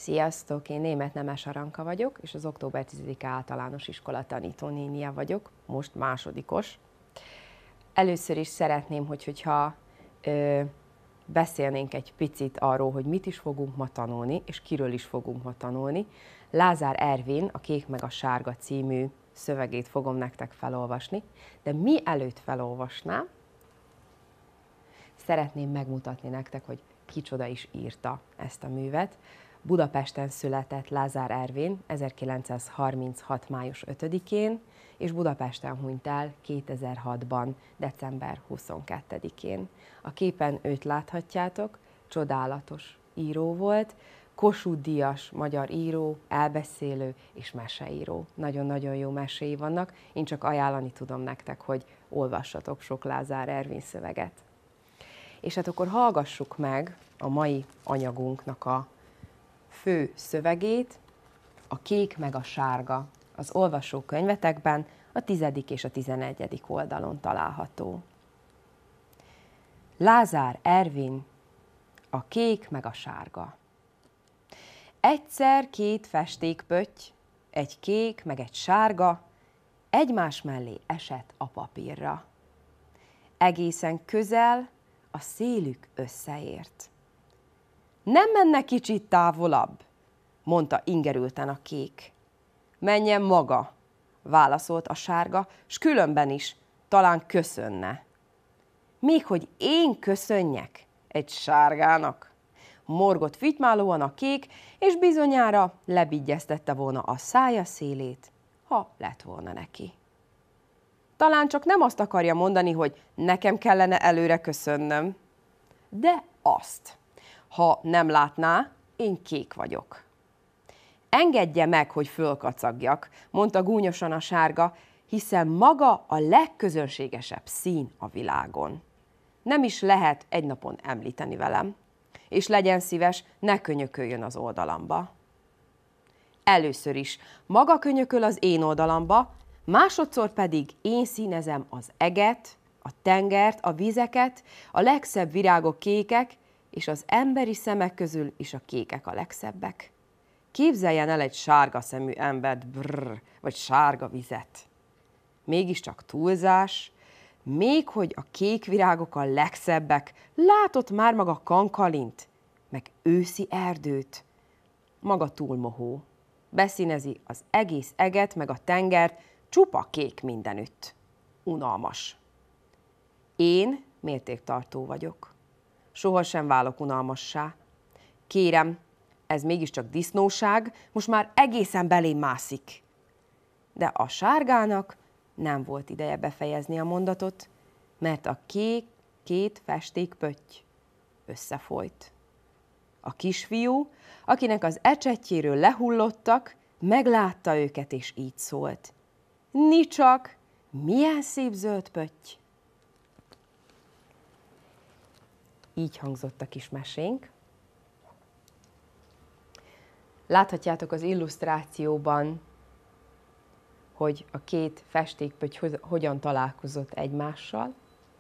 Sziasztok! Én Németh Nemes Aranka vagyok, és az október 10-e általános iskola tanítónénie vagyok, most másodikos. Először is szeretném, hogyha beszélnénk egy picit arról, hogy mit is fogunk ma tanulni, és kiről is fogunk ma tanulni. Lázár Ervin, a Kék meg a Sárga című szövegét fogom nektek felolvasni, de mielőtt felolvasnám, szeretném megmutatni nektek, hogy kicsoda is írta ezt a művet. Budapesten született Lázár Ervin 1936. május 5-én, és Budapesten hunyt el 2006-ban, december 22-én. A képen őt láthatjátok, csodálatos író volt, Kossuth-díjas magyar író, elbeszélő és meseíró. Nagyon-nagyon jó meséi vannak, én csak ajánlani tudom nektek, hogy olvassatok sok Lázár Ervin szöveget. És hát akkor hallgassuk meg a mai anyagunknak a fő szövegét, a Kék meg a Sárga. Az olvasókönyvetekben a 10. és a 11. oldalon található. Lázár Ervin, a Kék meg a Sárga. Egyszer két festékpötty, egy kék meg egy sárga, egymás mellé esett a papírra. Egészen közel a szélük összeért. Nem menne kicsit távolabb? Mondta ingerülten a kék. Menjen maga, válaszolt a sárga, s különben is, talán köszönne. Még hogy én köszönjek egy sárgának? Morgott fitymálóan a kék, és bizonyára lebigyeztette volna a szája szélét, ha lett volna neki. Talán csak nem azt akarja mondani, hogy nekem kellene előre köszönnöm, de azt. Ha nem látná, én kék vagyok. Engedje meg, hogy fölkacagjak, mondta gúnyosan a sárga, hiszen maga a legközönségesebb szín a világon. Nem is lehet egy napon említeni velem, és legyen szíves, ne könyököljön az oldalamba. Először is maga könyököl az én oldalamba, másodszor pedig én színezem az eget, a tengert, a vizeket, a legszebb virágok kékek, és az emberi szemek közül is a kékek a legszebbek. Képzeljen el egy sárga szemű embert, vagy sárga vizet. Mégiscsak túlzás, még hogy a kék virágok a legszebbek, látott már maga Kankalint, meg őszi erdőt. Maga túlmohó. Beszínezi az egész eget, meg a tengert, csupa kék mindenütt. Unalmas. Én mértéktartó vagyok. Sohasem válok unalmassá. Kérem, ez mégiscsak disznóság, most már egészen belém mászik. De a sárgának nem volt ideje befejezni a mondatot, mert a két festékpötty összefolyt. A kisfiú, akinek az ecsetjéről lehullottak, meglátta őket, és így szólt. Nicsak, milyen szép zöld pötty! Így hangzott a kis mesénk. Láthatjátok az illusztrációban, hogy a két festékpötty hogyan találkozott egymással.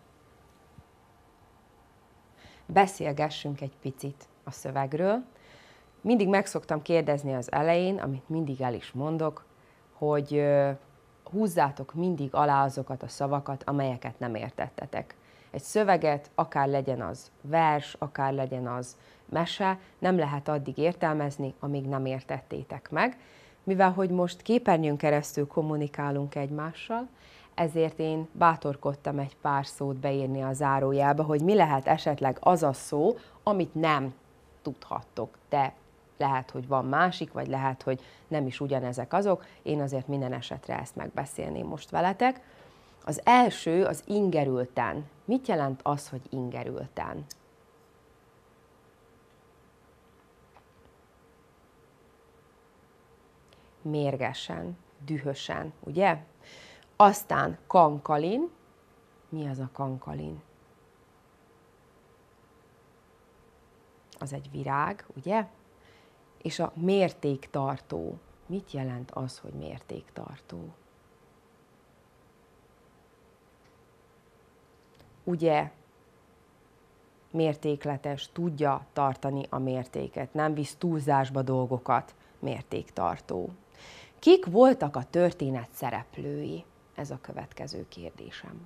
Beszélgessünk egy picit a szövegről. Mindig meg szoktam kérdezni az elején, amit mindig el is mondok, hogy húzzátok mindig alá azokat a szavakat, amelyeket nem értettetek. Egy szöveget, akár legyen az vers, akár legyen az mese, nem lehet addig értelmezni, amíg nem értettétek meg. Mivel hogy most képernyőn keresztül kommunikálunk egymással, ezért én bátorkodtam egy pár szót beírni a zárójelbe, hogy mi lehet esetleg az a szó, amit nem tudhattok, de lehet, hogy van másik, vagy lehet, hogy nem is ugyanezek azok. Én azért minden esetre ezt megbeszélném most veletek. Az első az ingerülten. Mit jelent az, hogy ingerülten? Mérgesen, dühösen, ugye? Aztán Kankalin. Mi az a Kankalin? Az egy virág, ugye? És a mértéktartó. Mit jelent az, hogy mértéktartó? Ugye mértékletes, tudja tartani a mértéket, nem visz túlzásba dolgokat, mértéktartó. Kik voltak a történet szereplői? Ez a következő kérdésem.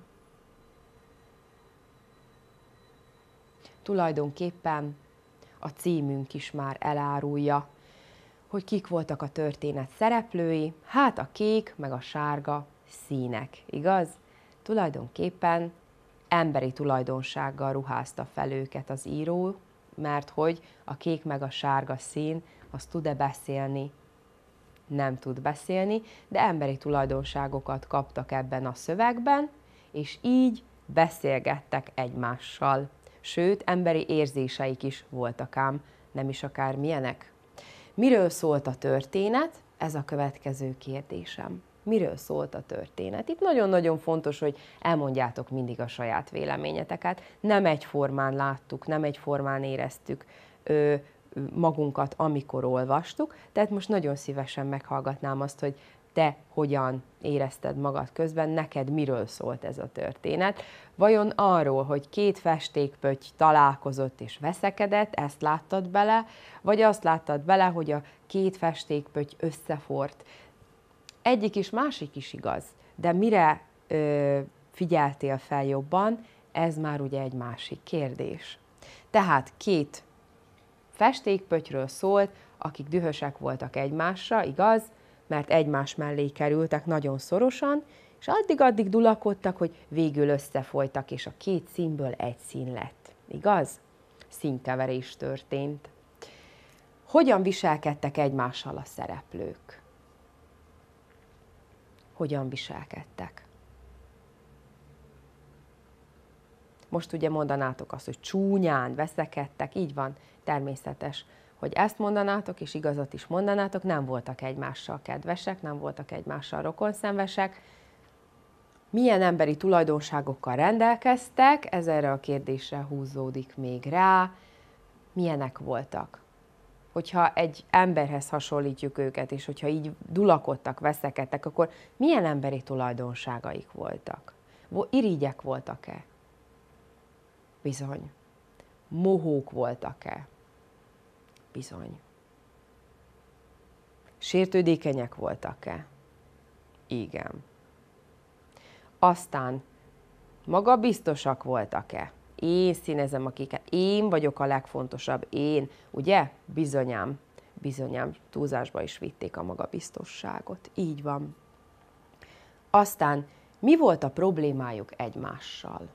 Tulajdonképpen a címünk is már elárulja, hogy kik voltak a történet szereplői, hát a kék meg a sárga színek, igaz? Tulajdonképpen emberi tulajdonsággal ruházta fel őket az író, mert hogy a kék meg a sárga szín, az tud-e beszélni? Nem tud beszélni, de emberi tulajdonságokat kaptak ebben a szövegben, és így beszélgettek egymással. Sőt, emberi érzéseik is voltak ám, nem is akár milyenek. Miről szólt a történet? Ez a következő kérdésem. Miről szólt a történet? Itt nagyon-nagyon fontos, hogy elmondjátok mindig a saját véleményeteket. Nem egyformán láttuk, nem egyformán éreztük magunkat, amikor olvastuk, tehát most nagyon szívesen meghallgatnám azt, hogy te hogyan érezted magad közben, neked miről szólt ez a történet. Vajon arról, hogy két festékpötty találkozott és veszekedett, ezt láttad bele, vagy azt láttad bele, hogy a két festékpötty összefort? Egyik is, másik is igaz, de mire figyeltél fel jobban, ez már ugye egy másik kérdés. Tehát két festékpöttyről szólt, akik dühösek voltak egymásra, igaz? Mert egymás mellé kerültek nagyon szorosan, és addig-addig dulakodtak, hogy végül összefolytak, és a két színből egy szín lett. Igaz? Színkeverés történt. Hogyan viselkedtek egymással a szereplők? Hogyan viselkedtek? Most ugye mondanátok azt, hogy csúnyán veszekedtek, így van, természetes, hogy ezt mondanátok, és igazat is mondanátok, nem voltak egymással kedvesek, nem voltak egymással rokonszenvesek. Milyen emberi tulajdonságokkal rendelkeztek, ez erre a kérdésre húzódik még rá, milyenek voltak. Hogyha egy emberhez hasonlítjuk őket, és hogyha így dulakodtak, veszekedtek, akkor milyen emberi tulajdonságaik voltak? Irigyek voltak-e? Bizony. Mohók voltak-e? Bizony. Sértődékenyek voltak-e? Igen. Aztán magabiztosak voltak-e? Én színezem a kéket, én vagyok a legfontosabb, én, ugye? Bizonyám, bizonyám, túlzásba is vitték a magabiztosságot. Így van. Aztán mi volt a problémájuk egymással?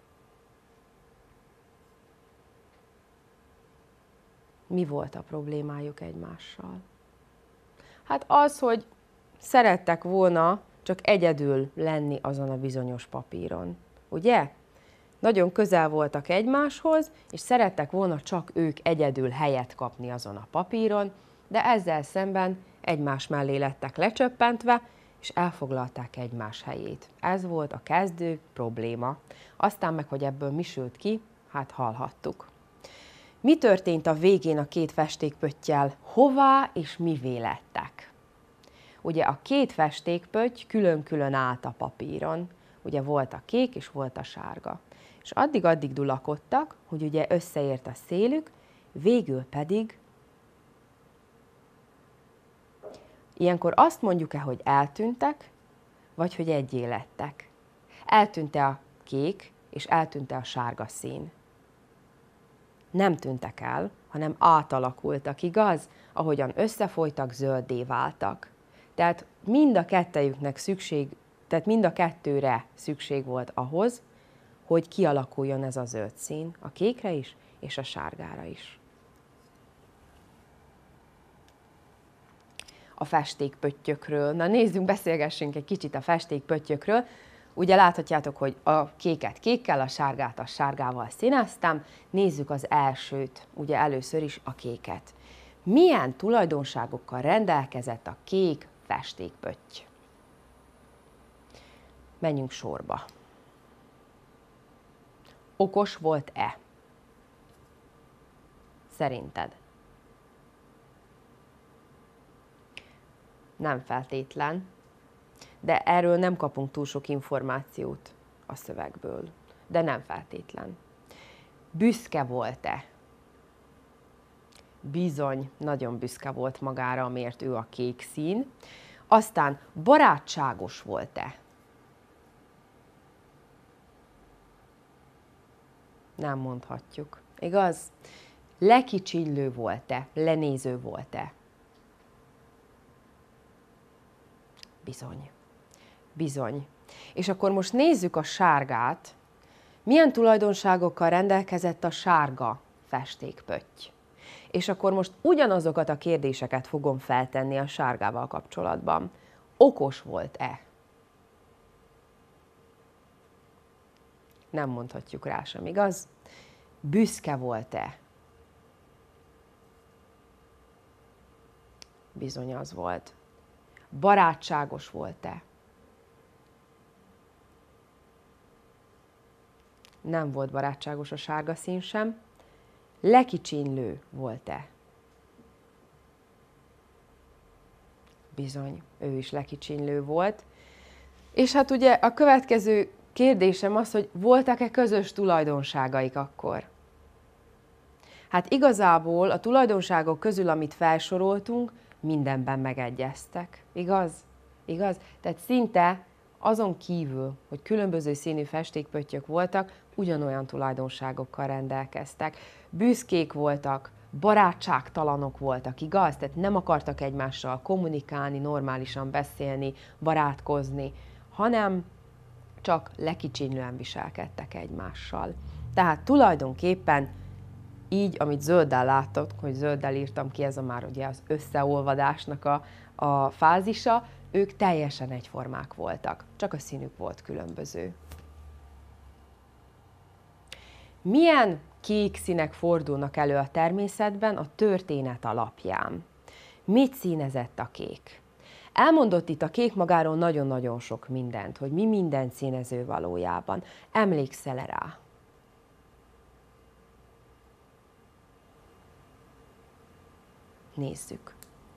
Mi volt a problémájuk egymással? Hát az, hogy szerettek volna csak egyedül lenni azon a bizonyos papíron. Ugye? Nagyon közel voltak egymáshoz, és szerettek volna csak ők egyedül helyet kapni azon a papíron, de ezzel szemben egymás mellé lettek lecsöppentve, és elfoglalták egymás helyét. Ez volt a kezdő probléma. Aztán meg, hogy ebből mi sült ki, hát hallhattuk. Mi történt a végén a két festékpöttyel? Hová és mivé lettek? Ugye a két festékpötty külön-külön állt a papíron. Ugye volt a kék és volt a sárga. És addig-addig dulakodtak, hogy ugye összeért a szélük, végül pedig ilyenkor azt mondjuk-e, hogy eltűntek, vagy hogy egyé lettek? Eltűnt-e a kék, és eltűnt-e a sárga szín? Nem tűntek el, hanem átalakultak, igaz? Ahogyan összefolytak, zölddé váltak. Tehát mind a kettőre szükség volt ahhoz, hogy kialakuljon ez a zöld szín, a kékre is, és a sárgára is. A festékpöttyökről. Na nézzünk, beszélgessünk egy kicsit a festékpöttyökről. Ugye láthatjátok, hogy a kéket kékkel, a sárgát a sárgával színeztem. Nézzük az elsőt, ugye először is a kéket. Milyen tulajdonságokkal rendelkezett a kék festékpötty? Menjünk sorba. Okos volt-e? Szerinted? Nem feltétlen, de erről nem kapunk túl sok információt a szövegből, de nem feltétlen. Büszke volt-e? Bizony, nagyon büszke volt magára, amiért ő a kék szín. Aztán barátságos volt-e? Nem mondhatjuk. Igaz? Lekicsinylő volt-e? Lenéző volt-e? Bizony. Bizony. És akkor most nézzük a sárgát. Milyen tulajdonságokkal rendelkezett a sárga festékpötty? És akkor most ugyanazokat a kérdéseket fogom feltenni a sárgával kapcsolatban. Okos volt-e? Nem mondhatjuk rá sem, igaz? Büszke volt-e? Bizony az volt. Barátságos volt-e? Nem volt barátságos a sárga szín sem. Lekicsinylő volt-e? Bizony, ő is lekicsinylő volt. És hát ugye a következő kérdésem az, hogy voltak-e közös tulajdonságaik akkor? Hát igazából a tulajdonságok közül, amit felsoroltunk, mindenben megegyeztek. Igaz? Igaz? Tehát szinte azon kívül, hogy különböző színű festékpöttyök voltak, ugyanolyan tulajdonságokkal rendelkeztek. Büszkék voltak, barátságtalanok voltak, igaz? Tehát nem akartak egymással kommunikálni, normálisan beszélni, barátkozni, hanem csak lekicsinylően viselkedtek egymással. Tehát tulajdonképpen így, amit zölddel láttok, hogy zölddel írtam ki, ez a már ugye az összeolvadásnak a fázisa, ők teljesen egyformák voltak, csak a színük volt különböző. Milyen kék színek fordulnak elő a természetben a történet alapján? Mit színezett a kék? Elmondott itt a kék magáról nagyon-nagyon sok mindent, hogy mi mindent színező valójában. Emlékszel-e rá? Nézzük.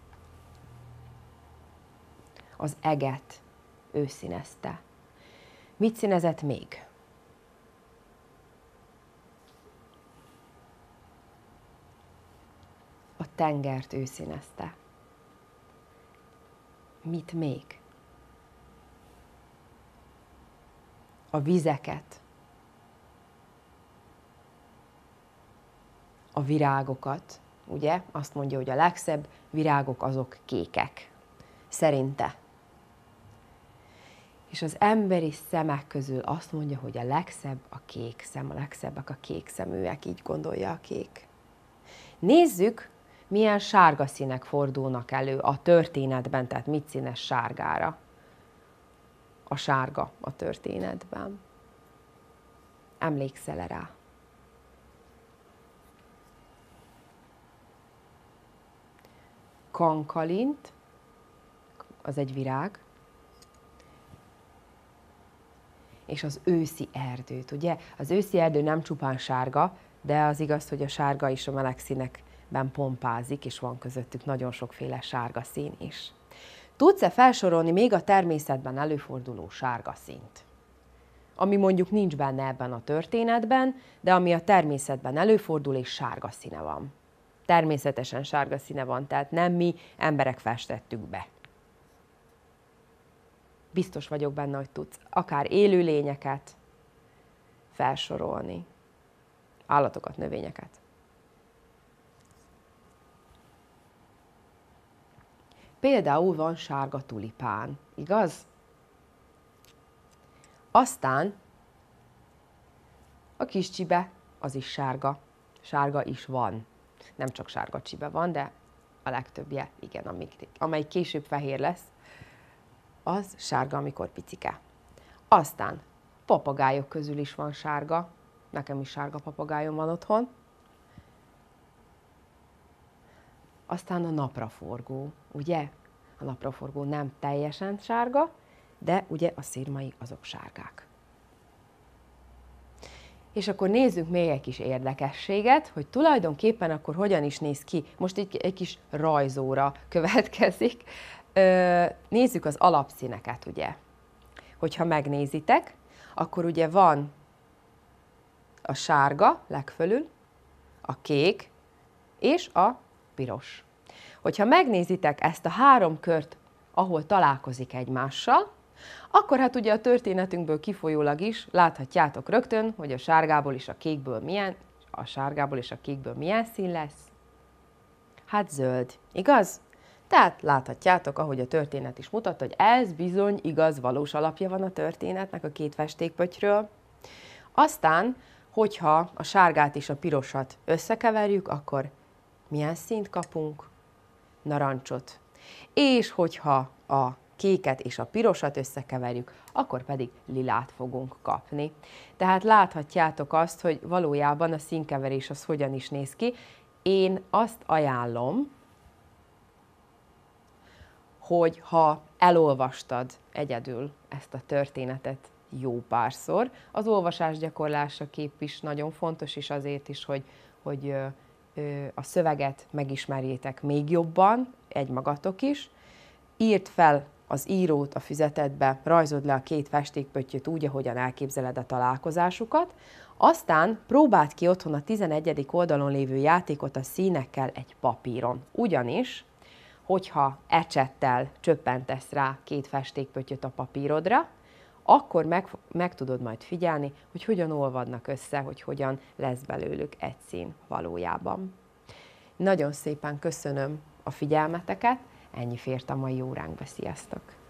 Az eget ő színezte. Mit színezett még? A tengert ő színezte. Mit még? A vizeket. A virágokat. Ugye? Azt mondja, hogy a legszebb virágok azok kékek. Szerinte. És az emberi szemek közül azt mondja, hogy a legszebb a kék szem, a legszebbek a kék szeműek, így gondolja a kék. Nézzük, milyen sárga színek fordulnak elő a történetben, tehát mit színes sárgára. A sárga a történetben. Emlékszel-e rá? Kankalint, az egy virág, és az őszi erdőt, ugye? Az őszi erdő nem csupán sárga, de az igaz, hogy a sárga is a meleg színekben pompázik, és van közöttük nagyon sokféle sárga szín is. Tudsz-e felsorolni még a természetben előforduló sárga színt? Ami mondjuk nincs benne ebben a történetben, de ami a természetben előfordul, és sárga színe van. Természetesen sárga színe van, tehát nem mi emberek festettük be. Biztos vagyok benne, hogy tudsz akár élőlényeket felsorolni, állatokat, növényeket. Például van sárga tulipán, igaz? Aztán a kis csibe, az is sárga. Sárga is van. Nem csak sárga csibe van, de a legtöbbje, igen, amely később fehér lesz, az sárga, amikor picike. Aztán papagájok közül is van sárga. Nekem is sárga papagájom van otthon. Aztán a napraforgó, ugye? A napraforgó nem teljesen sárga, de ugye a szirmai azok sárgák. És akkor nézzük még egy kis érdekességet, hogy tulajdonképpen akkor hogyan is néz ki. Most egy kis rajzóra következik. Nézzük az alapszíneket, ugye. Hogyha megnézitek, akkor ugye van a sárga legfölül, a kék és a piros. Hogyha megnézitek ezt a 3 kört, ahol találkozik egymással, akkor hát ugye a történetünkből kifolyólag is láthatjátok rögtön, hogy a sárgából és a kékből milyen szín lesz? Hát zöld, igaz? Tehát láthatjátok, ahogy a történet is mutatta, hogy ez bizony igaz, valós alapja van a történetnek a 2 festékpöttyről. Aztán, hogyha a sárgát és a pirosat összekeverjük, akkor milyen színt kapunk? Narancsot. És hogyha a kéket és a pirosat összekeverjük, akkor pedig lilát fogunk kapni. Tehát láthatjátok azt, hogy valójában a színkeverés az hogyan is néz ki. Én azt ajánlom, hogy ha elolvastad egyedül ezt a történetet jó párszor, az olvasás gyakorlása kép is nagyon fontos, és azért is, hogy a szöveget megismerjétek még jobban, egymagatok is. Írd fel az írót a füzetedbe, rajzod le a 2 festékpöttyöt úgy, ahogyan elképzeled a találkozásukat, aztán próbáld ki otthon a 11. oldalon lévő játékot a színekkel egy papíron. Ugyanis, hogyha ecsettel csöppentesz rá 2 festékpöttyöt a papírodra, akkor meg tudod majd figyelni, hogy hogyan olvadnak össze, hogy hogyan lesz belőlük egy szín valójában. Nagyon szépen köszönöm a figyelmeteket, ennyi fért a mai óránkba, sziasztok!